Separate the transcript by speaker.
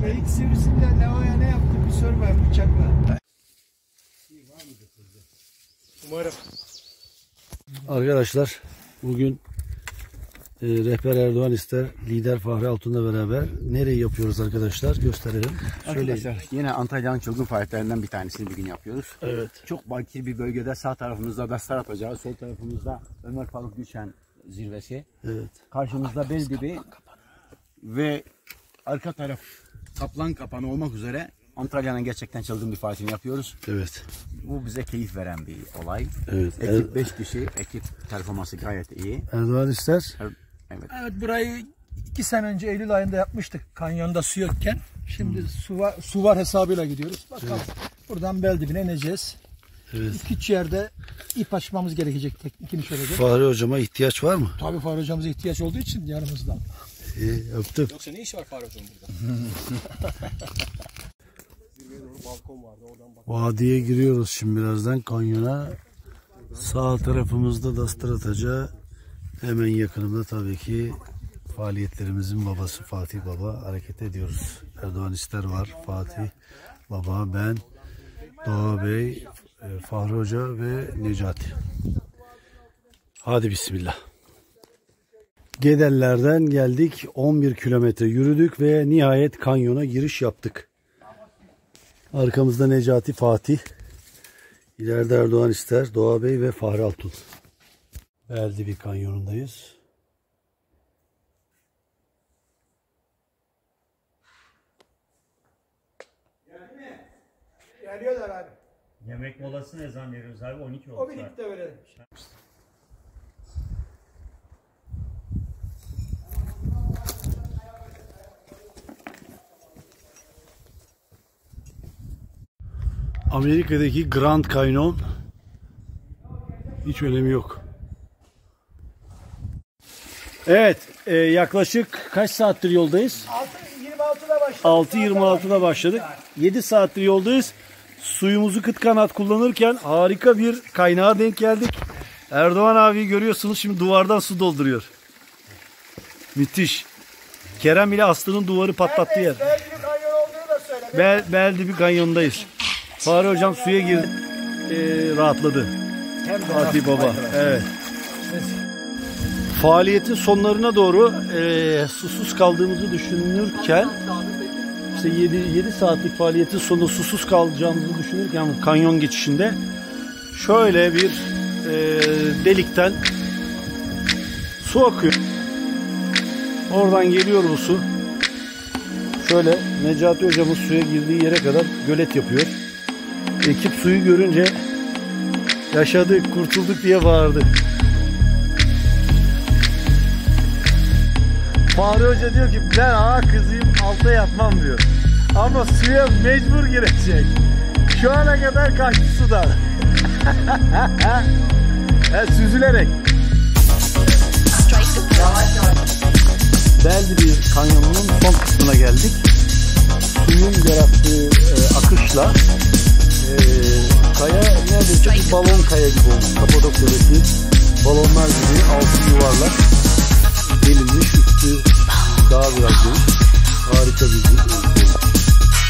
Speaker 1: Geyik sivrisinden Leo'ya ne yaptı bir sormayın bıçakla. Umarım.
Speaker 2: Arkadaşlar bugün rehber Erdoğan ister lider Fahri Altun'la beraber nereyi yapıyoruz arkadaşlar gösterelim.
Speaker 3: Arkadaşlar yine Antalya'nın çılgın faaliyetlerinden bir tanesini bir gün yapıyoruz.
Speaker 2: Evet.
Speaker 3: Çok bakir bir bölgede sağ tarafımızda Dastar Atacağı, sol tarafımızda Ömer Faruk Düşen zirvesi.
Speaker 2: Evet.
Speaker 3: Karşımızda Beldibi ve arka taraf Kaplan Kapanı olmak üzere Antalya'nın gerçekten çılgın bir faaliyetini yapıyoruz.
Speaker 2: Evet.
Speaker 3: Bu bize keyif veren bir olay.
Speaker 2: Evet.
Speaker 3: Ekip 5 kişi, ekip performansı gayet iyi.
Speaker 2: Erdoğan ister.
Speaker 3: Evet.
Speaker 1: Evet, burayı 2 sene önce Eylül ayında yapmıştık. Kanyonda su yokken. Şimdi su var hesabıyla gidiyoruz. Bakalım. Buradan Beldibine ineceğiz.
Speaker 2: Evet.
Speaker 1: 2-3 yerde ip açmamız gerekecek, teknik iniş olacak.
Speaker 2: Fahri hocama ihtiyaç var mı?
Speaker 1: Tabii Fahri hocamıza ihtiyaç olduğu için yanımızda.
Speaker 2: İyi, öptüm.
Speaker 4: Yoksa ne iş var Fahri hocam burada?
Speaker 2: Vadiye giriyoruz şimdi birazdan kanyona. Sağ tarafımızda Dastar Atacağı, hemen yakınımda tabii ki faaliyetlerimizin babası Fatih Baba, hareket ediyoruz. Erdoğan ister var, Fatih Baba, ben, Doğa Bey, Fahri Hoca ve Necati. Hadi bismillah. Gedeller'den geldik, 11 kilometre yürüdük ve nihayet kanyona giriş yaptık. Arkamızda Necati, Fatih, ileride Erdoğan ister, Doğa Bey ve Fahri Altun. Beldibi kanyonundayız.
Speaker 1: Geliyorlar abi.
Speaker 5: Yemek molası ne zaman veriyoruz abi? 12 oldu.
Speaker 1: O birlikte verelim.
Speaker 2: Amerika'daki Grand Canyon hiç önemi yok. Evet, yaklaşık kaç saattir yoldayız?
Speaker 1: 6.26'da başladık.
Speaker 2: 6.26'da başladık. 7 saattir yoldayız. Suyumuzu kıt kanat kullanırken harika bir kaynağa denk geldik. Erdoğan abi görüyorsunuz şimdi duvardan su dolduruyor. Müthiş. Kerem ile Aslı'nın duvarı patlattığı yer.
Speaker 1: Beldibi kanyon olduğunu da söyle.
Speaker 2: Beldibi kanyonundayız. Fahri hocam suya girdi. Rahatladı. Fatih Baba. Evet. Faaliyetin sonlarına doğru susuz kaldığımızı düşünürken işte 7 saatlik faaliyetin sonunda susuz kalacağımızı düşünürken kanyon geçişinde şöyle bir delikten su akıyor. Oradan geliyor bu su. Şöyle Necati hocamız suya girdiği yere kadar gölet yapıyor. Ekip suyu görünce yaşadık, kurtulduk diye bağırdı. Fahri Hoca diyor ki ben kızıyım alta yatmam diyor. Ama suya mecbur girecek. Şu ana kadar kaçtı sudan. Süzülerek. Beldibi kanyonunun son kısmına geldik. Suyun yarattığı akışla kaya neredeyse bir balon kaya gibi olmuş. Kapadokya'daki balonlar gibi altı yuvarlak delinmiş, üstü daha biraz geniş. Harika bir